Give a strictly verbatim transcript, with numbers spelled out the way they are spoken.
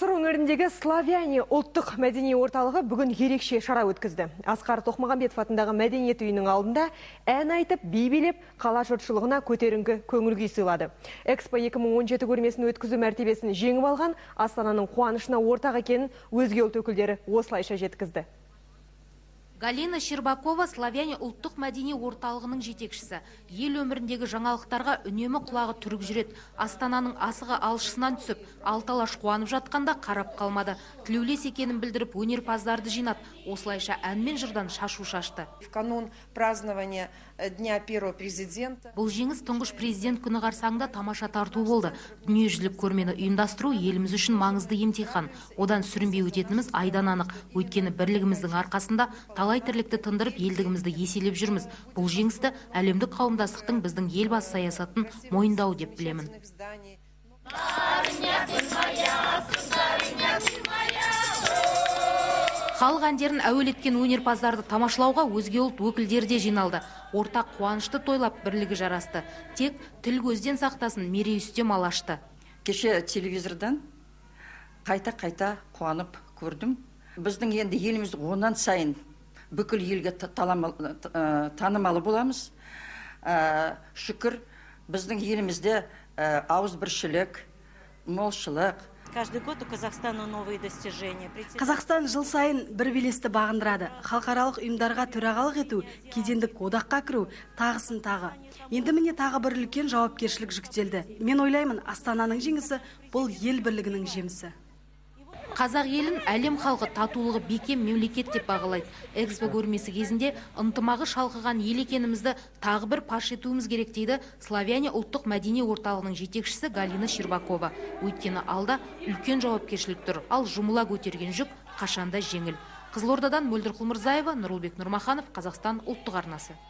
Сыр өңіріндегі Славяне ұлттық мәдени орталығы бүгін ерекше шара өткізді. Асқар Тоқмағамбетов атындағы мәдениет үйінің алдында ән айтып, би билеп, қала жұртшылығына көтеріңкі көңіл күй сыйлады. Экспо екі мың он жеті көрмесін өткізу мәртебесін жеңіп алған Астананың қуанышына ортақ екенін өзге ұлт өкілдері осылайша жеткізді. Галина Щербакова Славяне ұлттық мәдени орталығының жетекшісі. Ел өміріндегі жаңалықтарға үнемі құлағы түрік жүреді. Астананың асығы алшысынан түсіп, алталаш қуанып жатқанда қарап қалмады. Тілеулес екенін білдіріп, өнерпаздарды жинады. Осылайша ән мен жырдан шашу шашты. В канун празднования Дня первого президента. Бұл жеңіс тұңғыш президент күні қарсаңында тамаша тарту болды. Дүниежүзілік көрмені ұйымдастыру еліміз үшін маңызды емтихан. Одан сүрінбей өтетініміз айдан анық. Өйткені бірлігіміздің арқасында талай тірлікті тындырып, елдігімізді еселеп жүрміз. Бұл жеңісті әлемдік қауымдастықтың біздің елбасы саясатын мойындау деп білемін. Халық әндерін әуелеткен өнерпаздарды тамашалауға өзге ұлт өкілдері де жиналды. Ортақ қуанышты тойлап бірлігі жарасты. Тек тіл көзден сақтасын, мерей үстем алашты. Кеше телевизордан қайта-қайта қуанып көрдім. Біздің енді еліміз онан сайын бүкіл елге танымалы боламыз. Шүкір, біздің елімізде ауызбіршілік, молшылық. Каждый год у Казахстана новые достижения. Қазақстан жыл сайын бір белесті бағындырады. Халықаралық ұйымдарға төрағалық ету, кедендік одаққа кіру, тағысын тағы. Енді міне тағы бір үлкен жауапкершілік жүктелді. Мен ойлаймын, Астананың жеңісі бұл ел бірлігінің жемісі. Қазақ елін әлем халқы татулығы бекем мемлекет деп бағалайды. Экспо көрмесі кезінде ынтымағы шалқыған ел екенімізді тағы бір паш етуіміз керек дейді Славяне ұлттық мәдени орталығының жетекшісі Галина Щербакова. Өйткені алда үлкен жауапкершілік тұр, ал жұмыла көтерген жүк қашанда жеңіл. Қызылордадан Мөлдір Құлмырзаева, Нұрулбек Нұрмаханов, Қазақстан ұлттық арнасы.